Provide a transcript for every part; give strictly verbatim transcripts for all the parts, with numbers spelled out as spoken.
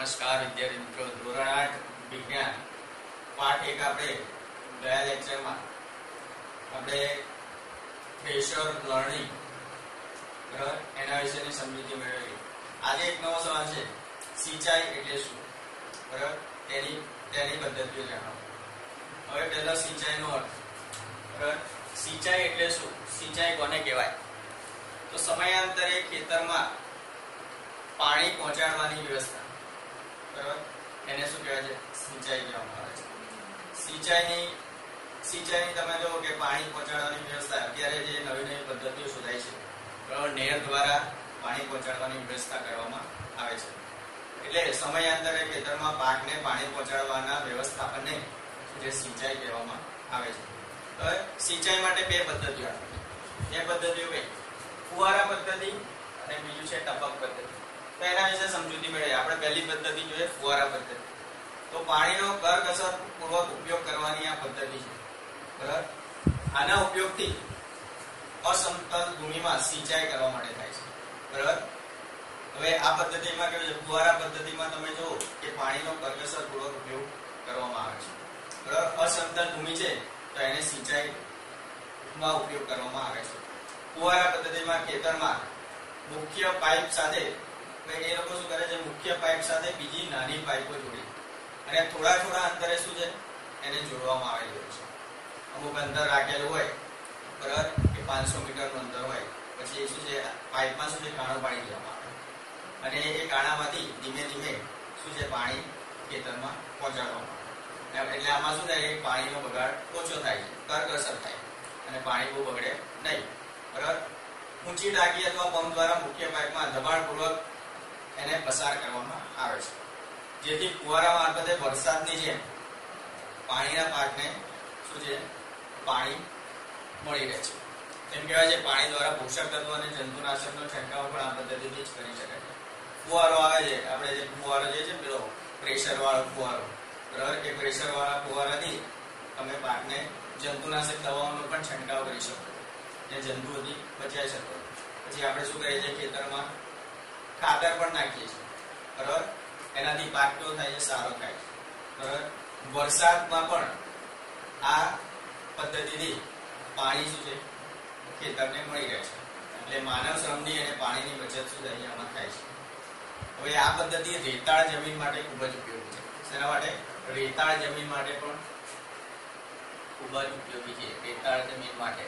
નમસ્કાર વિદ્યાર્થી મિત્રો, ધોરણ આઠ વિજ્ઞાન પાઠ એક આપણે ગયા લેક્ચરમાં આપણે પ્રેશર લર્નિંગ એના વિશેની સમજૂતી મેળવેલી. આજે એક નવો સવાલ છે, સિંચાઈ એટલે શું? બરાબર, તેની તેની પદ્ધતિઓ જણાવો. હવે પહેલા સિંચાઈનો અર્થ. બરાબર, સિંચાઈ એટલે શું? સિંચાઈ કોને કહેવાય? તો સમયાંતરે ખેતરમાં પાણી પહોંચાડવાની વ્યવસ્થા, બરાબર, એને શું કહેવાય છે? સિંચાઈ કહેવામાં આવે છે. સિંચાઈની સિંચાઈની તમે જુઓ કે પાણી પહોંચાડવાની વ્યવસ્થા અત્યારે જે નવી નવી પદ્ધતિઓ શોધાય છે, બરાબર, નહેર દ્વારા પાણી પહોંચાડવાની વ્યવસ્થા કરવામાં આવે છે. એટલે સમયાંતરે ખેતરમાં પાકને પાણી પહોંચાડવાના વ્યવસ્થાપનને જે સિંચાઈ કહેવામાં આવે છે. હવે સિંચાઈ માટે બે પદ્ધતિઓ આવે. બે પદ્ધતિઓ કઈ? ફુવારા પદ્ધતિ અને બીજું છે ટપક પદ્ધતિ. તો એના વિશે સમજૂતી મેળવીએ. આપણે પહેલી પદ્ધતિ જોઈએ, ફુવારા પદ્ધતિ. તો પાણીનો કરકસર પૂર્વક ઉપયોગ કરવાની આ પદ્ધતિ છે. બરાબર, આના ઉપયોગથી અસમતલ ભૂમિમાં સિંચાઈ કરવા માટે થાય છે. બરાબર, હવે આ પદ્ધતિમાં કેવું છે? ફુવારા પદ્ધતિમાં તમે જુઓ કે પાણીનો કરકસર પૂર્વક ઉપયોગ કરવામાં આવે છે. બરાબર, અસમતલ ભૂમિ છે તો એને સિંચાઈમાં ઉપયોગ કરવામાં આવે છે. ફુવારા પદ્ધતિમાં ખેતરમાં મુખ્ય પાઇપ સાથે એ લોકો શું કરે છે? મુખ્ય પાઇપ સાથે બીજી નાની પાઇપો જોડી અને થોડા થોડા અંતરે શું છે? એને જોડવામાં આવેલું છે. અમુક અંતર રાખેલું હોય, બરાબર, કે પાંચસો મીટરનું અંતર હોય, પછી શું છે? પાઇપમાં શું છે? કાણો પાડી દેવામાં આવે અને એ કાણામાંથી ધીમે ધીમે શું છે? પાણી ખેતરમાં પહોંચાડવામાં આવે. એટલે આમાં શું થાય? પાણીનો બગાડ ઓછો થાય છે, કરકસર થાય અને પાણી બહુ બગડે નહીં. બરાબર, ઊંચી ટાંકી અથવા પંપ દ્વારા મુખ્ય પાઇપમાં દબાણપૂર્વક એને પસાર કરવામાં આવે છે, જેથી ફુવારા મારફતે વરસાદની જેમ પાણીના પાકને શું છે? પાણી મળી રહે છે. એમ કહેવાય છે પાણી દ્વારા પોષક તત્વો અને જંતુનાશકનો છંટકાવ પણ આ પદ્ધતિથી જ કરી શકાય છે. ફુવારો આવે છે, આપણે જે ફુવારો જે છે પેલો પ્રેશર વાળો ફુવારો, બરાબર, એ પ્રેશર વાળા ફુવારાથી તમે પાકને જંતુનાશક દવાઓનો પણ છંટકાવ કરી શકો અને જંતુઓથી બચાવી શકો. પછી આપણે શું કરીએ છીએ? ખેતરમાં ખાતર પણ નાખીએ છીએ. બરાબર, એનાથી પાક કેવો થાય છે? સારો થાય છે. બરાબર, વરસાદમાં પણ આ પદ્ધતિથી પાણી શું છે? ખેતરને મળી રહે છે. એટલે માનવ શ્રમની અને પાણીની બચત શું થાય? આમાં થાય છે. હવે આ પદ્ધતિ રેતાળ જમીન માટે ખૂબ જ ઉપયોગી છે. શેના માટે? રેતાળ જમીન માટે પણ ખૂબ જ ઉપયોગી છે. રેતાળ જમીન માટે,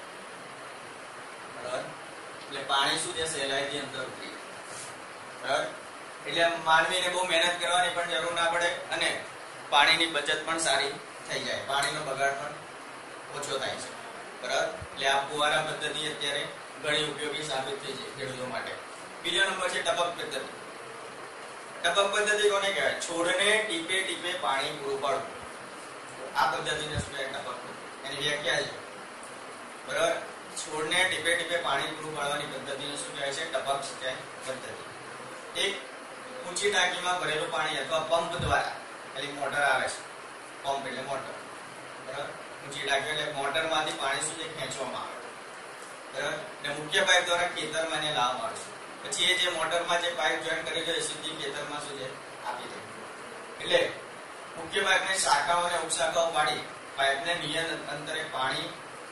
બરાબર, એટલે પાણી શું છે? સહેલાઈથી અંદર ઉતરી. બરાબર, એટલે માનવીને બહુ મહેનત કરવાની પણ જરૂર ના પડે અને પાણીની બચત પણ સારી થઈ જાય, પાણીનો બગાડ પણ ઓછો થાય છે. બરાબર, એટલે આ ફુવારા પદ્ધતિ અત્યારે ઘણી ઉપયોગી સાબિત થઈ છે ખેડૂતો માટે. બીજો નંબર છે ટપક પદ્ધતિ. ટપક પદ્ધતિ કોને કહેવાય? છોડને ટીપે ટીપે પાણી પૂરું પાડવું. આ પદ્ધતિને શું કહેવાય? ટપક પદ્ધતિ. એની વ્યાખ્યા છે, બરાબર, છોડને ટીપે ટીપે પાણી પૂરું પાડવાની પદ્ધતિને શું કહેવાય છે? ટપક સિંચાઈ પદ્ધતિ. એક ઊંચી ટાંકીમાં ભરેલું પાણી અથવા પંપ દ્વારા, એટલે મોટર આવે છે, પંપ એટલે મોટર, બરાબર, ઊંચી ટાંકી એટલે મોટરમાંથી પાણી શું છે? ખેંચવામાં આવે, બરાબર, અને મુખ્ય પાઇપ દ્વારા ખેતરમાં એને લાવવામાં આવે છે. પછી એ જે મોટરમાં જે પાઇપ જોઈન કરી છે સીધી ખેતરમાં શું છે? આપી દે. એટલે મુખ્ય પાઇપને શાખાઓ અને ઉપશાખાઓ પાડી પાઇપને નિયત અંતરે પાણી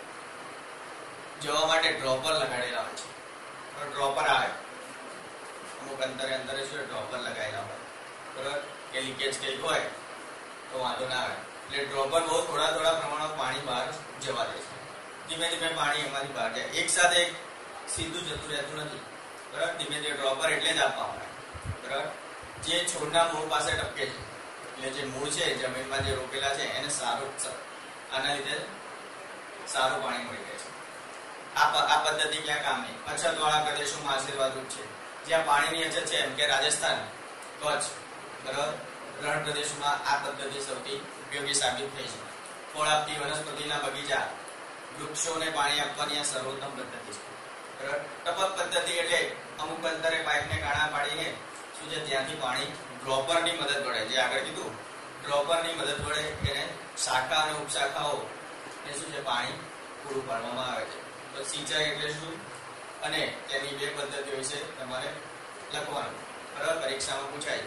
જવા માટે ડ્રોપર લગાડેલા હોય છે. ડ્રોપર આવે અમુક અંતરે અંતરે શું? ડ્રોપર લગાવેલા હોય, બરાબર, કે લીકેજ કંઈક હોય તો વાંધો ના આવે. એટલે ડ્રોપર બહુ થોડા થોડા પ્રમાણમાં પાણી બહાર જવા દે છે. ધીમે ધીમે પાણી એમાંથી બહાર જાય. એક સાથે સીધું જતું રહેતું નથી, બરાબર, ધીમે ધીમે ડ્રોપર એટલે જ આપવામાં આવે, બરાબર, જે છોડના મૂળ પાસે ટપકે છે. એટલે જે મૂળ છે જમીનમાં જે રોપેલા છે એને સારું, આના લીધે સારું પાણી મળી રહે છે. આ આ પદ્ધતિ ક્યાં કામની? અછતવાળા પ્રદેશોમાં આશીર્વાદરૂપ છે. જ્યાં પાણીની અછત છે, એમ કે રાજસ્થાન, કચ્છ, બરાબર, રણ પ્રદેશોમાં આ પદ્ધતિ સૌથી ઉપયોગી સાબિત થઈ છે. ફળ આપતી વનસ્પતિના બગીચા, વૃક્ષોને પાણી આપવાની આ સર્વોત્તમ પદ્ધતિ છે. બરાબર, ટપક પદ્ધતિ એટલે અમુક અંતરે પાઇપને કાણા પાડીને શું છે? ત્યાંથી પાણી ડ્રોપરની મદદ વડે, જે આગળ કીધું, ડ્રોપરની મદદ વડે એને શાખા અને ઉપશાખાઓ એ શું છે? પાણી પૂરું પાડવામાં આવે છે. તો સિંચાઈ એટલે શું અને તેની બે પદ્ધતિઓ વિશે તમારે લખવાનું, બરાબર, પરીક્ષામાં પૂછાય.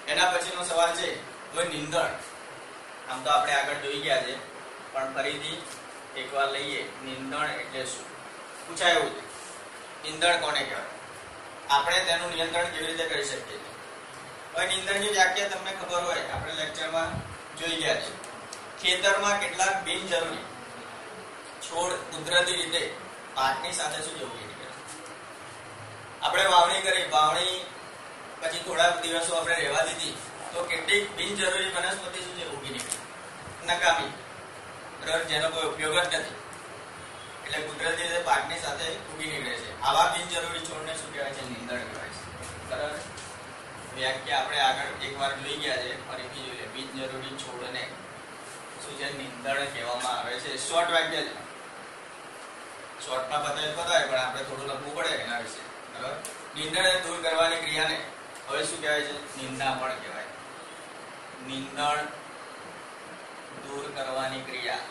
એના પછીનો સવાલ છે હવે નીંદણ. આમ તો આપણે આગળ જોઈ ગયા છે પણ ફરીથી એકવાર લઈએ. નીંદણ એટલે શું પૂછાય એવું છે. નીંદણ કોને કહેવાય? આપણે તેનું નિયંત્રણ કેવી રીતે કરી શકીએ? હવે નીંદણની વ્યાખ્યા તમને ખબર હોય, આપણે લેક્ચરમાં જોઈ ગયા છે. ખેતરમાં કેટલાક બિનજરૂરી છોડ કુદરતી રીતે પાકની સાથે શું ઉગી નીકળે. આપણે વાવણી કરી, વાવણી પછી થોડા દિવસો આપણે રહેવા દીધી તો કેટલીક બિનજરૂરી વનસ્પતિ શું છે ઉગી નીકળી, નકામી, બરાબર, જેનો કોઈ ઉપયોગ જ નથી, એટલે કુદરતી રીતે પાકની સાથે ઉગી નીકળે છે. આવા બિનજરૂરી છોડને શું કહેવાય છે? નીંદણ કહેવાય છે. બરાબર, વ્યાખ્યા આપણે આગળ એકવાર જોઈ ગયા છે, ફરીથી જોઈએ. બિનજરૂરી છોડને શું છે? નીંદણ કહેવામાં આવે છે. શોર્ટ વાક્ય છે, શોર્ટમાં બતાવે બતાવે પણ આપણે થોડું લખવું પડે એના વિશે. બરાબર, નીંદણ દૂર કરવાની ક્રિયાને હવે શું કહેવાય છે? નિંદામણ કહેવાય. નીંદણ દૂર કરવાની ક્રિયા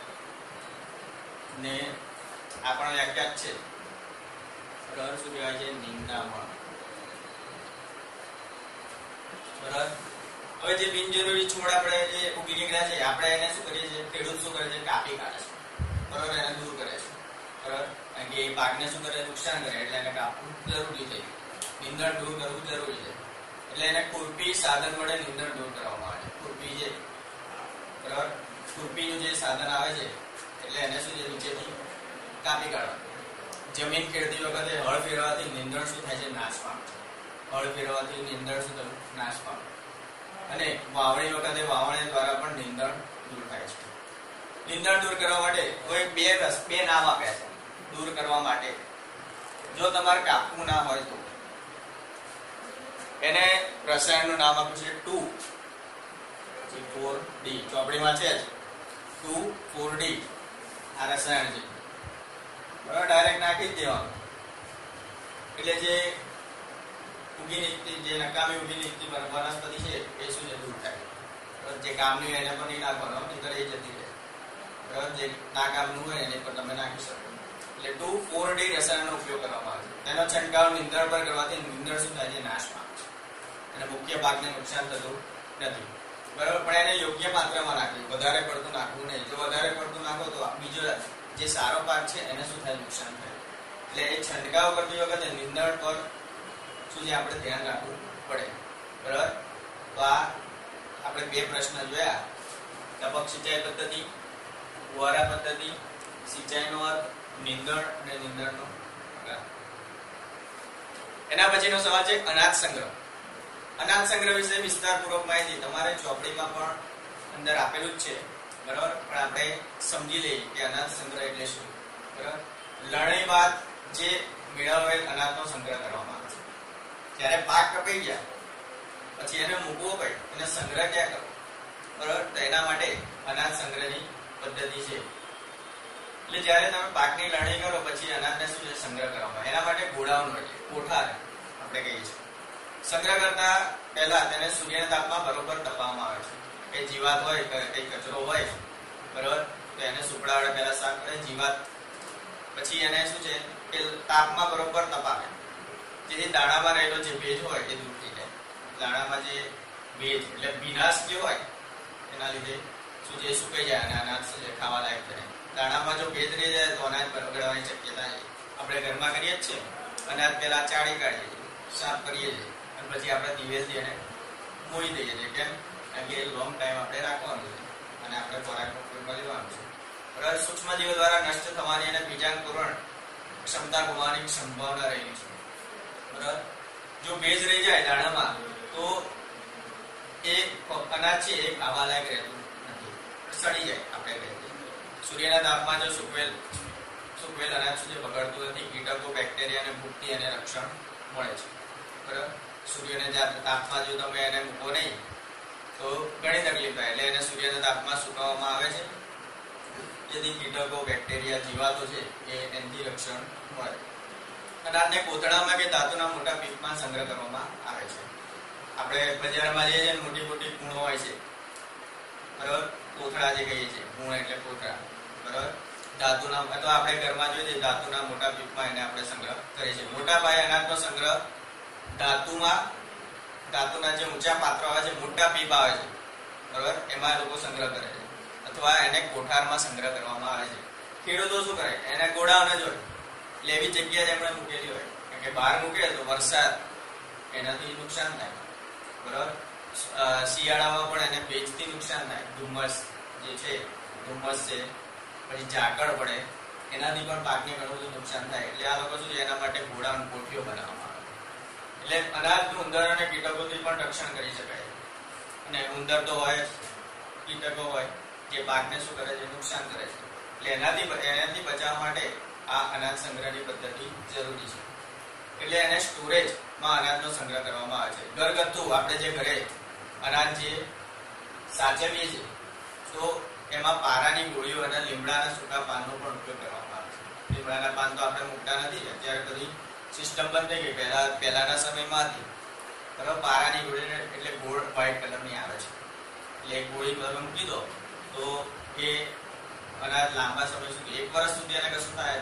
ને આ પણ વ્યાખ્યા છે. બરાબર, શું કહેવાય છે? નિંદામણ. બરાબર, હવે જે બિનજરૂરી છોડ આપણે જે ઉગી નીકળ્યા છે આપણે એને શું કરીએ છીએ? ખેડૂત શું કરે છે? કાપી કાઢે છે. બરાબર, એને દૂર કરે છે. બરાબર, કારણ કે એ પાકને શું કરે? નુકસાન કરે, એટલે એને કાપવું જરૂરી છે. નીંદણ દૂર કરવું જરૂરી છે. એટલે એને ખુરપી સાધન વડે નીંદણ દૂર કરવામાં આવે છે. ખુરપી છે, બરાબર, ખુરપીનું જે સાધન આવે છે એટલે એને શું છે? નીચેથી કાપી કાઢવાનું. જમીન ખેડતી વખતે હળ ફેરવાથી નીંદણ શું થાય છે? નાશ પામે. હળ ફેરવાથી નીંદણ શું થયું? નાશ પામે. અને વાવણી વખતે વાવણી દ્વારા પણ નીંદણ દૂર થાય છે. નીંદણ દૂર કરવા માટે કોઈ બે રસ બે નામ આપ્યા છે દૂર કરવા માટે. જો તમારે કાપવું ના હોય તો એને રસાયણનું નામ આપ્યું છે ટુ ફોર ડી. ચોપડીમાં છે ટુ ફોર ડી આ રસાયણ છે. બરાબર, ડાયરેક્ટ નાખી જ દેવાનું એટલે જે ઉગી નીકળી, જે નકામી ઉગી નીકળી વનસ્પતિ છે એ શું છે? દૂર થાય. જે કામની હોય એને પણ નહીં નાખવાનું, નહીંતર એ જતી રહે. બરાબર, જે ના કામનું હોય એને પર તમે નાખી શકો. એટલે ટુ ફોર ડી રસાયણનો ઉપયોગ કરવામાં આવે છે. તેનો છંટકાવ નીંદણ પર કરવાથી નીંદણ શું થાય છે? નાશ પામે છે અને મુખ્ય પાકને નુકસાન થતું નથી. બરાબર, પણ એને યોગ્ય માત્રામાં નાખવું, વધારે પડતું નાખવું નહીં. જો વધારે પડતું નાખો તો બીજો જે સારો પાક છે એને શું થાય? નુકસાન થાય. એટલે એ છંટકાવ કરતી વખતે નીંદણ પર શું છે? આપણે ધ્યાન રાખવું પડે. બરાબર, તો આ આપણે બે પ્રશ્ન જોયા. ટપક સિંચાઈ પદ્ધતિ, ફુવારા પદ્ધતિ, સિંચાઈનો અર્થ, નીંદણ અને નીંદણનો પ્રકાર. એના પછીનો સવાલ છે અનાજ સંગ્રહ. અનાજ સંગ્રહ વિશે વિસ્તારપૂર્વક માહિતી તમારે ચોપડીમાં પણ અંદર આપેલું જ છે. બરાબર, પણ આપણે સમજી લઈએ કે અનાજ સંગ્રહ એટલે શું. બરાબર, લણણી બાદ જે મેળવેલ અનાજનો સંગ્રહ કરવામાં આવે છે. જ્યારે પાક કપાઈ ગયા પછી એને મૂકવો પડે, એને સંગ્રહ ક્યાં કરવો? બરાબર, તો એના માટે અનાજ સંગ્રહની પદ્ધતિ છે. એટલે જ્યારે તમે પાકની લણણી કરો પછી અનાજને શું છે? સંગ્રહ કરવામાં. એના માટે ગોડાઉન હોય છે, કોઠાર આપણે કહીએ છીએ. સંગ્રહ કરતા પહેલા તેને સૂર્યના તાપમાં બરોબર તપાવવામાં આવે છે. કે જીવાત હોય, કઈ કચરો હોય, બરાબર, તો એને સુપડા વડે પહેલા સાફ કરે. જીવાત પછી એને શું છે? કે તાપમાં બરોબર તપાવે, જેથી દાણામાં રહેલો જે ભેજ હોય એ દૂર થઈ જાય. દાણામાં જે ભેજ એટલે ભીનાશ જે હોય એના લીધે શું છે? સુકાઈ જાય અને અનાજ શું છે? ખાવા લાયક થાય. દાણામાં જો ભેજ રહી જાય તો અનાજ બગડવાની શક્યતા છે. આપણે ઘરમાં કરીએ જ છે, અનાજ પહેલા ચાળી કાઢીએ છીએ, સાફ કરીએ છીએ અને પછી આપણે દિવેલથી એને મોઈ દઈએ છીએ. કેમ? કારણ કે લોંગ ટાઈમ આપણે રાખવાનું છે અને આપણે ખોરાકનો ઉપયોગમાં લેવાનું છે. બરાબર, સૂક્ષ્મજીવો દ્વારા નષ્ટ થવાની અને બીજાંકુરણ ક્ષમતા ગુમાવવાની સંભાવના રહેલી છે. બરાબર, જો ભેજ રહી જાય દાણામાં તો એ અનાજ છે એ ખાવા લાયક રહેતું નથી, સડી જાય. આપણે કહીએ સૂર્યના તાપમાં જો સૂકવેલ સૂકવેલ અનાજ છે બગડતું નથી. કીટકો, બેક્ટેરિયા અને ભૂખથી એને રક્ષણ મળે છે. બરાબર, સૂર્યના તાપમાં જો તમે એને મૂકો નહીં તો ઘણી તકલીફ થાય. એટલે એને સૂર્યના તાપમાં સુકાવવામાં આવે છે, જેથી કીટકો, બેક્ટેરિયા, જીવાતો છે એ એનાથી રક્ષણ મળે. અનાજને કોથળામાં કે ધાતુના મોટા પીપમાં સંગ્રહ કરવામાં આવે છે. આપણે બજારમાં જઈએ છીએ મોટી મોટી કૂણો હોય છે, બરાબર, કોથળા જે કહીએ છીએ, કૂણ એટલે કોથળા. બરાબર, ધાતુના તો આપણે ઘરમાં જોઈએ ધાતુના મોટા પીપમાં એને આપણે સંગ્રહ કરીએ છીએ. મોટા પાયે અનાજનો સંગ્રહ ધાતુમાં ધાતુના જે ઊંચા પાત્રો આવે છે, મોટા પીપ આવે છે, બરાબર, એમાં લોકો સંગ્રહ કરે છે અથવા એને કોઠારમાં સંગ્રહ કરવામાં આવે છે. ખેડૂતો શું કરે, એને ગોડાઉને જ હોય એટલે એવી જગ્યાએ એમણે મૂકેલી હોય, કારણ કે બહાર મૂકે તો વરસાદ એનાથી નુકસાન થાય, બરાબર. શિયાળામાં પણ એને ભેજથી નુકસાન થાય, ધુમ્મસ જે છે, ધુમ્મસ છે, પછી ઝાકળ પડે, એનાથી પણ પાકને ઘણું બધું નુકસાન થાય. એટલે આ લોકો શું છે, એના માટે ગોડાઉન કોઠીઓ બનાવવામાં આવે. એટલે અનાજનું ઉંદર અને કીટકોથી પણ રક્ષણ કરી શકાય. અને ઉંદર તો હોય, કીટકો હોય, જે પાકને શું કરે છે, નુકસાન કરે છે. એટલે એનાથી એનાથી બચાવવા માટે આ અનાજ સંગ્રહની પદ્ધતિ જરૂરી છે. એટલે એને સ્ટોરેજમાં અનાજનો સંગ્રહ કરવામાં આવે છે. ઘરગથ્થુ આપણે જે ઘરે અનાજ જે સાચવીએ છીએ, તો એમાં પારાની ગોળીઓ અને લીમડાના સૂકા પાનનો પણ ઉપયોગ કરવામાં આવે છે. લીમડાના પાન તો આપણે મૂકતા નથી, અત્યારે બધી સિસ્ટમ બંધ થઈ ગઈ. પહેલા પહેલાના સમયમાં હતી, બરાબર. પારાની ગોળી એટલે ગોળ વ્હાઈટ કલરની આવે છે, એટલે એક ગોળી પર મૂકી દો તો એ અનાજ લાંબા સમય સુધી, એક વર્ષ સુધી એને કશું થાય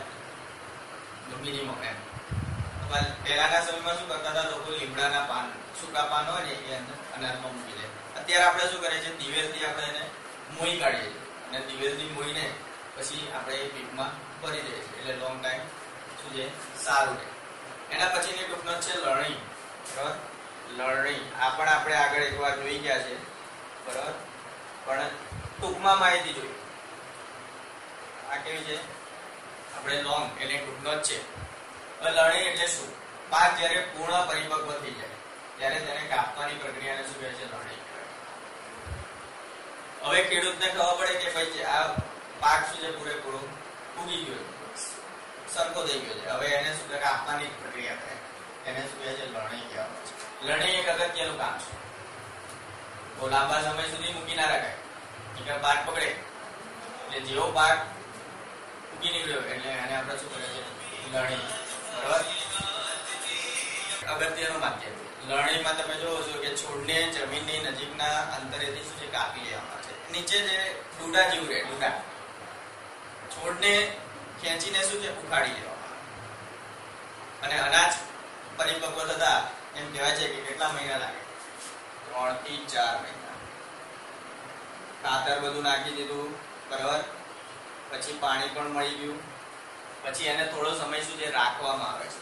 મિનિમમ એમ. પહેલાના સમયમાં શું કરતા હતા લોકો, લીમડાના પાન, સૂકા પાન હોય ને એ અંદર અનાજમાં મૂકી દે. અત્યારે આપણે શું કરીએ છીએ, દિવેલથી આપણે એને મોઈ કાઢીએ છીએ અને દિવેલથી મોઈને પછી આપણે એ પીપમાં ભરી દઈએ છીએ, એટલે લોંગ ટાઈમ શું છે, સારું રહે. એના પછીની ટૂંકનો છે લણણી, બરાબર. લણણી આ પણ આપણે આગળ એકવાર જોઈ ગયા છે, બરાબર, પણ ટૂંકમાં માહિતી જોઈ. આ કેવી છે, આપણે લોંગ એટલે ટૂંકનો જ છે. લણણી એટલે શું, પાક જ્યારે પૂર્ણ પરિપક્વ થઈ જાય ત્યારે તેને કાપવાની પ્રક્રિયાને શું કહે છે, લણણી કહેવાય. હવે ખેડૂતને ખબર પડે કે ભાઈ આ પાક શું છે, પૂરેપૂરો ઉગી ગયો, સરખો થઈ ગયો છે, હવે એને શું કહે, કાપવાની પ્રક્રિયા થાય, એને શું કહે છે, લણણી કહેવામાં છે. લણણી એક અગત્યનું કામ છે. બહુ લાંબા સમય સુધી મૂકી ના રખાય, નહીંતર પાક પકડે. એટલે જેવો પાક ઉગી નીકળ્યો એટલે એને આપણે શું કરે છે, લણણી, બરાબર. અગત્યનું માધ્યમ લણણીમાં તમે જોવો છો કે છોડને જમીનની નજીકના અંતરેથી શું છે, કાપી લેવામાં છે. નીચે જે ડૂડા જેવું રહે, ડૂડા છોડને ખેંચીને શું છે, ઉખાડી લેવામાં આવે. અને અનાજ પરિપક્વ થતા એમ કહેવાય છે કે કેટલા મહિના લાગે, ત્રણ થી ચાર મહિના. ખાતર બધું નાખી દીધું, બરાબર, પછી પાણી પણ મળી ગયું, પછી એને થોડો સમય સુધી રાખવામાં આવે છે.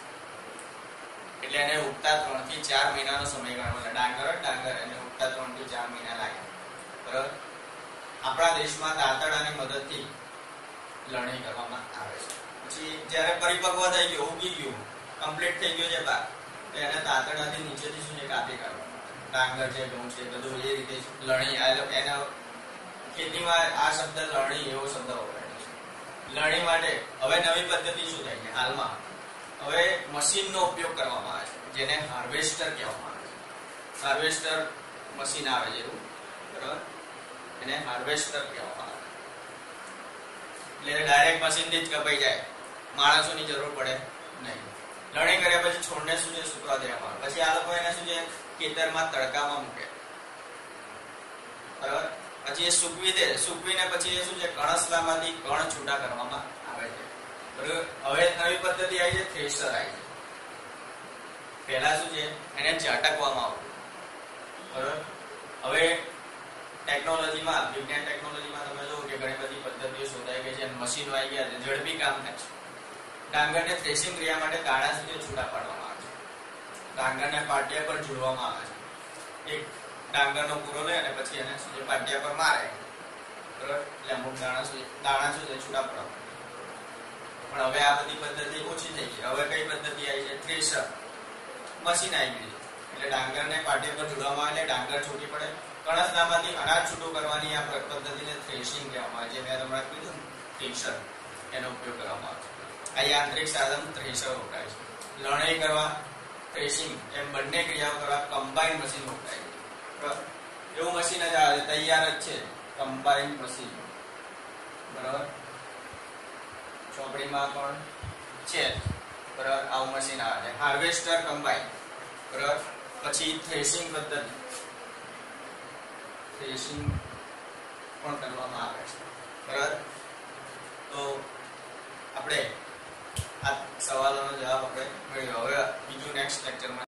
એટલે એને ઉગતા ત્રણ થી ચાર મહિનાનો સમયગાળો મળે. ડાંગર ડાંગર એને ઉગતા ત્રણ થી ચાર મહિના લાગે, બરાબર. આપણા દેશમાં દાંતરડાની મદદથી લણણી કરવામાં આવે છે. પછી જ્યારે પરિપક્વ થઈ ગયો, ઉગી ગયું, કમ્પ્લીટ થઈ ગયો છે પાક, તો એને દાંતરડાથી નીચેથી શું છે, કાપી કાઢવામાં આવે. ડાંગર છે, ઘઉં છે, બધું એ રીતે લણણી. એના ખેતીમાં આ શબ્દ લણણી એવો શબ્દ વપરાય છે. લણણી માટે હવે નવી પદ્ધતિ શું થાય છે, હાલમાં હવે મશીનનો ઉપયોગ કરવામાં આવે છે, જેને હાર્વેસ્ટર કહેવામાં આવે છે. હાર્વેસ્ટર મશીન આવે છે એવું, બરાબર, એને હાર્વેસ્ટર કહેવામાં આવે. એટલે ડાયરેક્ટ મશીનથી જ કપાઈ જાય, માણસોની જરૂર પડે નહીં. લણણી કર્યા પછી છોડને શું છે, સુકવા દેવામાં આવે. પછી આ લોકો એને શું છે, ખેતરમાં તડકામાં મૂકે, બરાબર. પછી એ સૂકવી દે, સૂકવીને પછી એ શું છે, કણસલામાંથી કણ છૂટા કરવામાં આવે છે, બરાબર. હવે નવી પદ્ધતિ આવી છે, થ્રેશર આવી છે. પહેલા શું છે, એને ઝાટકવામાં આવતું, બરાબર. હવે ટેકનોલોજીમાં, વિજ્ઞાન ટેકનોલોજીમાં તમે જુઓ કે ઘણી બધી પદ્ધતિઓ શોધાઈ ગઈ છે, મશીનો આવી ગયા છે, ઝડપી કામ થાય છે. ડાંગરને થ્રેશિંગ ક્રિયા માટે દાણા સુધી છૂટા પાડવામાં આવે છે. ડાંગરને પાટિયા પર જોડવામાં આવે છે. એક ડાંગરનો પૂરો લે અને પછી એને શું છે, પાટિયા પર મારે, બરાબર. એટલે અમુક દાણા સુધી દાણા શું છે, છૂટા પડવા. પણ હવે આ બધી પદ્ધતિ ઓછી થઈ ગઈ. હવે કઈ પદ્ધતિ આવી છે, થ્રેશર મશીન આવી ગયું. એટલે ડાંગરને પાટિયા પર જોડવામાં આવે, એટલે ડાંગર છૂટી પડે. કણસલામાંથી અનાજ છૂટું કરવાની આ પદ્ધતિને થ્રેશિંગ કહેવામાં આવે છે. મેં તમને કીધું થ્રેશર, એનો ઉપયોગ કરવામાં આવે છે. આ યાંત્રિક સાધન થ્રેશર વપરાય છે. લણણી કરવા, થ્રેશિંગ એમ બંને ક્રિયાઓ કરવા કમ્બાઈન મશીન વપરાય છે, બરાબર. એવું મશીન જ આવે છે, તૈયાર જ છે, કમ્બાઈન મશીન, બરાબર. ચોપડીમાં પણ છે, બરાબર. આવું મશીન આવે છે, હાર્વેસ્ટર, કમ્બાઈન, બરાબર. પછી થ્રેશિંગ પદ્ધતિ, થ્રેશિંગ પણ કરવામાં આવે છે, બરાબર. તો આપણે આ સવાલોનો જવાબ આપણે મેળવ્યો. હવે બીજું નેક્સ્ટ લેક્ચરમાં